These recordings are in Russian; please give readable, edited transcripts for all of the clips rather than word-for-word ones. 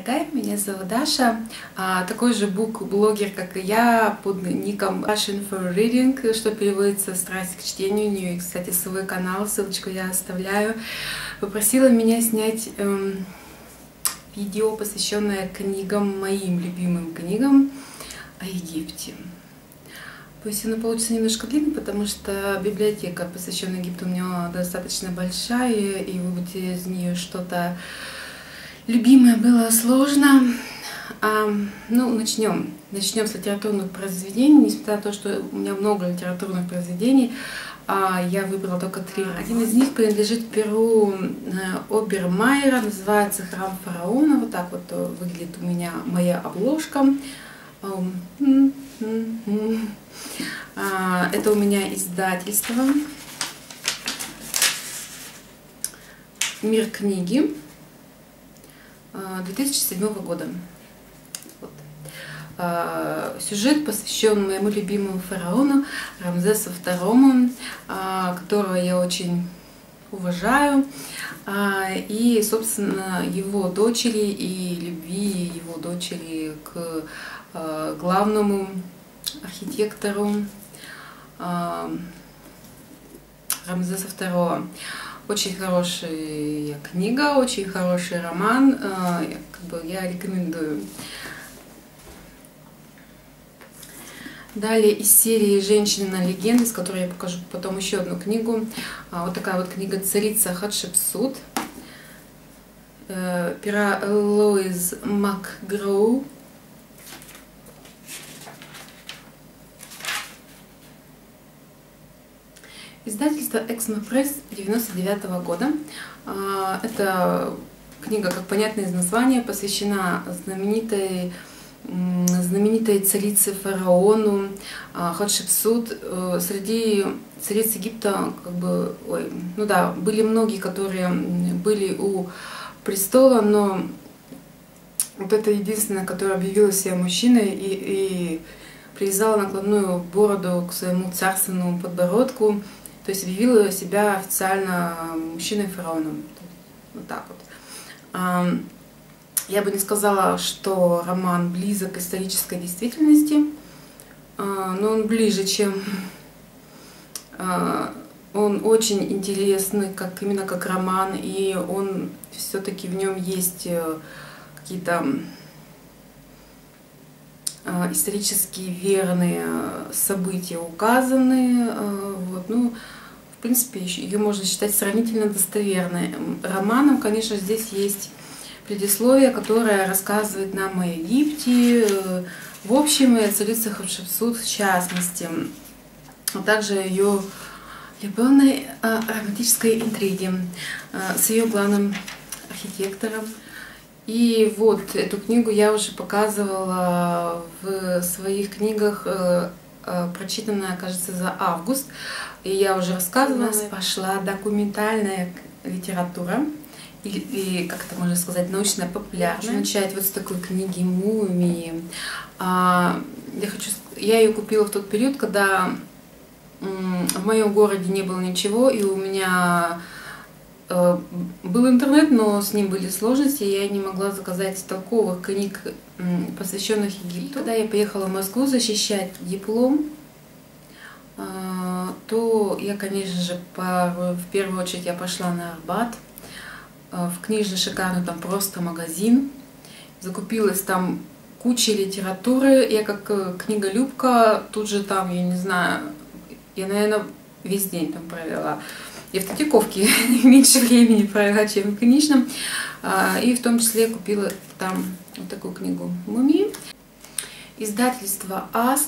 дорогая, меня зовут Даша, такой же бук-блогер, как и я, под ником Passion for Reading, что переводится «Страсть к чтению». У нее, кстати, свой канал, ссылочку я оставляю. Попросила меня снять видео, посвященное книгам, моим любимым книгам о Египте. Пусть оно получится немножко длинным, потому что библиотека, посвященная Египту, у меня достаточно большая, и выбрать из нее что-то любимое было сложно. Ну, начнем с литературных произведений. Несмотря на то, что у меня много литературных произведений, я выбрала только 3. Один из них принадлежит перу Обермайера, называется «Храм фараона». Вот так вот выглядит у меня моя обложка. Это у меня издательство «Мир книги» 2007 года. Вот. Сюжет посвящен моему любимому фараону Рамзесу II, которого я очень уважаю, и, собственно, его дочери и любви его дочери к главному архитектору Рамзеса II. Очень хорошая книга, очень хороший роман, я рекомендую. Далее из серии «Женщина легенды», с которой я покажу потом еще одну книгу. Вот такая вот книга «Царица Хатшепсут» пера Лоиз Макгроу. Издательство Эксмо Пресс 1999 года. Эта книга, как понятно из названия, посвящена знаменитой царице фараону Хатшепсут. Среди цариц Египта, были многие, которые были у престола, но вот это единственная, которая объявила себя мужчиной и привязала накладную бороду к своему царственному подбородку. То есть объявила себя официально мужчиной-фараоном. Вот так вот. Я бы не сказала, что роман близок к исторической действительности, но он ближе, чем... Он очень интересный, именно как роман, и он все-таки в нем есть какие-то исторически верные события указаны. В принципе, ее можно считать сравнительно достоверной. Романом, конечно, здесь есть предисловие, которое рассказывает нам о Египте, в общем, и о царице Хатшепсут в частности, а также о ее любовной романтической интриге с ее главным архитектором. И вот эту книгу я уже показывала в своих книгах, прочитанная, кажется, за август. И я уже рассказывала, у нас пошла документальная литература, или как это можно сказать, научно-популярная. Начать вот с такой книги «Мумии». Я ее купила в тот период, когда в моем городе не было ничего, и у меня был интернет, но с ним были сложности, и я не могла заказать толковых книг, посвященных Египту. Когда я поехала в Москву защищать диплом, то я, конечно же, в первую очередь я пошла на Арбат, в книжный шикарный там просто магазин, закупилась там куча литературы. Я как книголюбка тут же там, я не знаю, я, наверное, весь день там провела. Я в Третьяковке меньше времени провела, чем в книжном. И в том числе купила там вот такую книгу «Мумии». Издательство АСТ.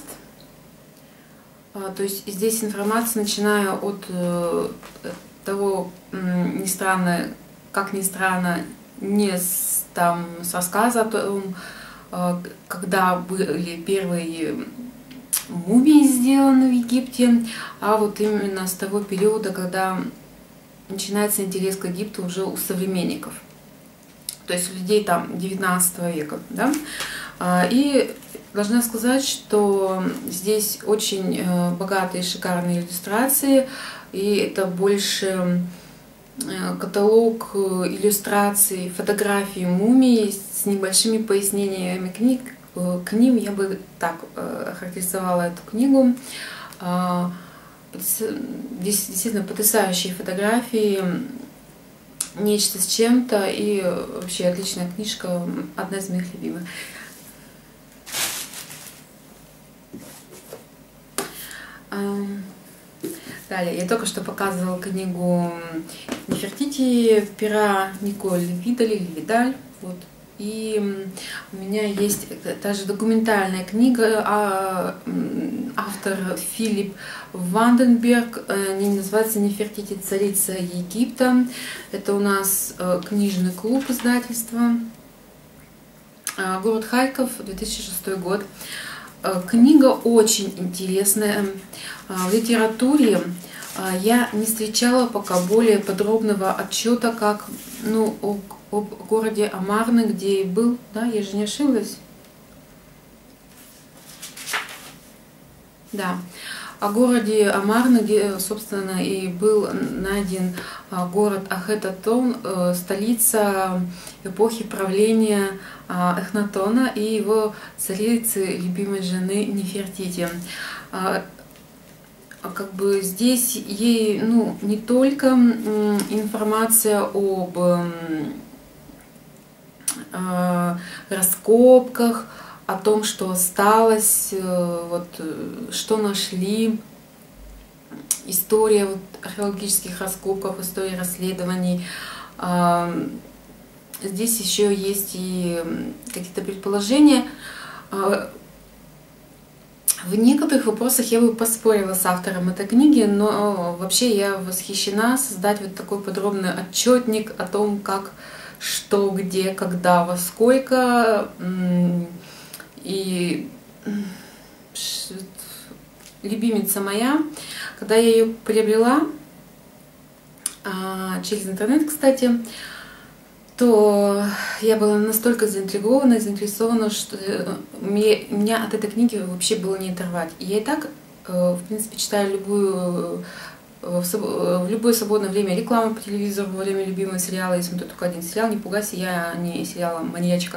То есть здесь информация, начиная от того, как ни странно, не с рассказа о том, когда были первые мумии сделаны в Египте, а вот именно с того периода, когда начинается интерес к Египту уже у современников, то есть у людей там 19 века, да? И должна сказать, что здесь очень богатые, шикарные иллюстрации, и это больше каталог иллюстраций, фотографий мумий с небольшими пояснениями к ним. Я бы так охарактеризовала эту книгу. Здесь действительно потрясающие фотографии, нечто с чем-то, и вообще отличная книжка, одна из моих любимых. Далее, я только что показывала книгу «Нефертити» пера Николь Видаль. Вот. И у меня есть также документальная книга, автор Филипп Ванденберг, называется «Нефертити. Царица Египта». Это у нас книжный клуб издательства, город Харьков, 2006 год. Книга очень интересная. В литературе я не встречала пока более подробного отчета, как об городе Амарны, где и был, да, я же не ошиблась. Да, о городе Амарны, где, собственно, и был найден город Ахетатон, столица эпохи правления Эхнатона и его царицы, любимой жены Нефертити. Как бы здесь ей, не только информация об раскопках, о том, что осталось, вот, что нашли, история археологических раскопков, история расследований. Здесь еще есть и какие-то предположения. В некоторых вопросах я бы поспорила с автором этой книги, но вообще я восхищена создать вот такой подробный отчетник о том, как, что, где, когда, во сколько. И любимица моя, когда я ее приобрела через интернет, кстати, то я была настолько заинтригована и заинтересована, что меня от этой книги вообще было не оторвать. И я и так, в принципе, читаю в любое свободное время рекламу по телевизору во время любимого сериала. Я смотрю только один сериал, не пугайся, я не сериала «Маньячка».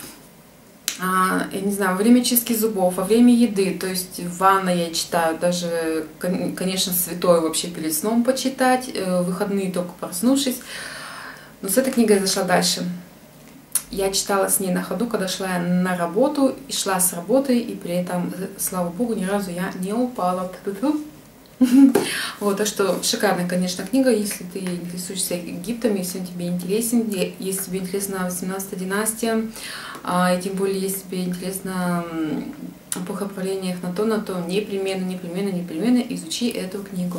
Я не знаю, во время чистки зубов, во время еды, то есть в ванной я читаю, даже, конечно, святое вообще перед сном почитать, выходные только проснувшись. Но с этой книгой я зашла дальше. Я читала с ней на ходу, когда шла на работу, и шла с работы, и при этом, слава богу, ни разу я не упала. Вот, так что шикарная, конечно, книга, если ты интересуешься Египтом, если он тебе интересен, если тебе интересна 18-я династия, и тем более, если тебе интересна эпоха правления Эхнатона, то непременно изучи эту книгу.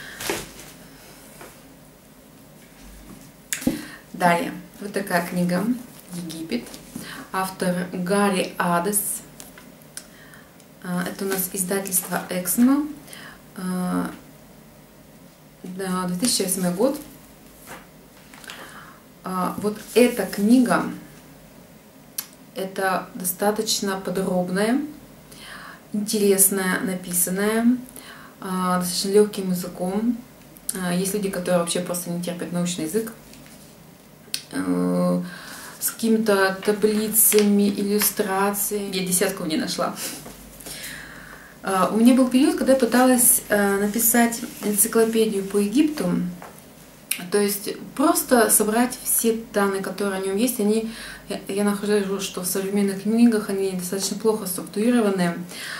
Далее, вот такая книга «Египет». Автор Гарри Адес. Это у нас издательство Эксмо. 2008 год. Вот эта книга, это достаточно подробная, интересная, написанная, достаточно легким языком. Есть люди, которые вообще просто не терпят научный язык. С какими-то таблицами, иллюстрациями. Я десятку не нашла. У меня был период, когда я пыталась написать энциклопедию по Египту, то есть просто собрать все данные, которые о нем есть. Я нахожу, что в современных книгах они достаточно плохо структурированы.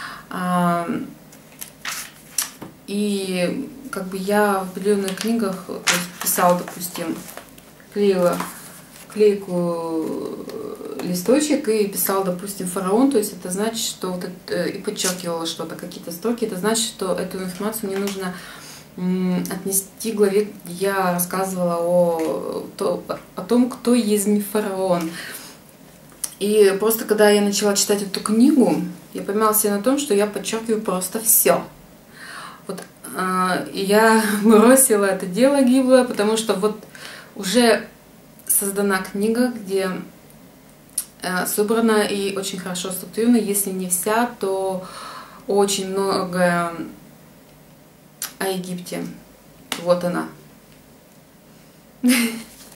И как бы я в определенных книгах писала, допустим, клеила клейку листочек и писала, допустим, фараон, то есть это значит, что вот это, и подчеркивала что-то, какие-то строки, это значит, что эту информацию мне нужно отнести к главе, где я рассказывала о том, кто есть фараон. И просто когда я начала читать эту книгу, я поймала себя на том, что я подчеркиваю просто все. Вот, и я бросила это дело гиблое, потому что вот уже создана книга, где собрана и очень хорошо структурирована, если не вся, то очень многое о Египте. Вот она.